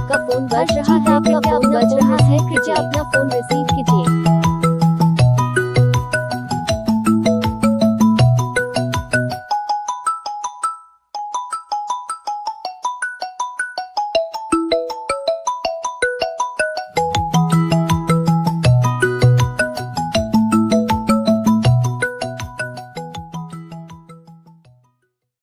आपका फोन बज रहा है, कृपया अपना फोन रिसीव कीजिए।